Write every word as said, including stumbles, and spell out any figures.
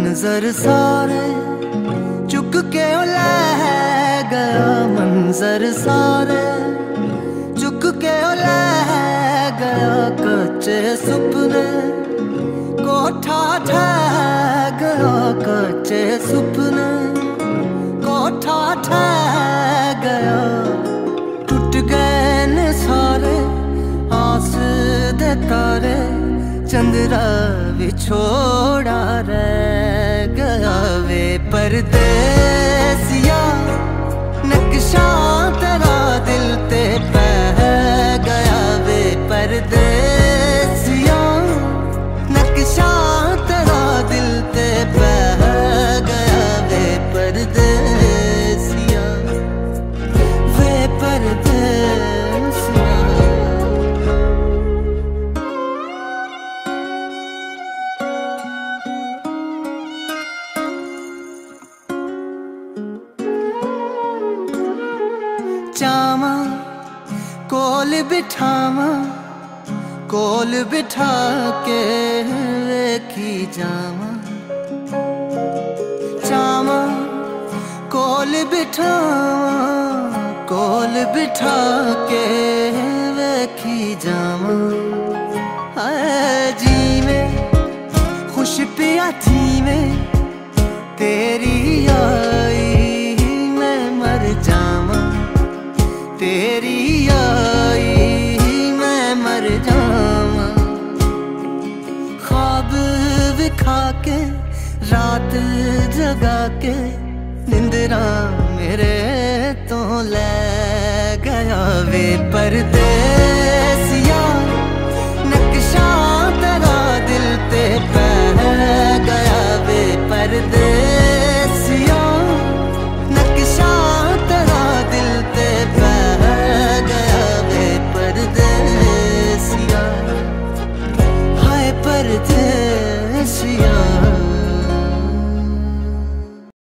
मंजर सारे चुक के ले गया, मंजर सारे चुक के ले गया। कच्चे सुपने कोठा ढह गया, कच्चे सुपने कोठा ढह गया। टूट गए न सारे आस दे तारे, चंद्रा विछोड़ा रह गया। वे परदेसिया नक्शा तेरा दिल ते पह गया। वे परदेसिया नक्शा तेरा दिल ते पह गया। वे परदेसिया, वे परदेसिया। जावा कोल बिठावा, कोल बिठा के वेखी जावा। जावा कोल बिठावा, कोल बिठा के वेखी जावा। जीवे खुश पिया जीवे तेरी आई मैं मर जावा। तेरी आई मैं मर जावा। ख्वाब विखा के रात जगा के, निंदरा मेरे तो ले गया। वे परदे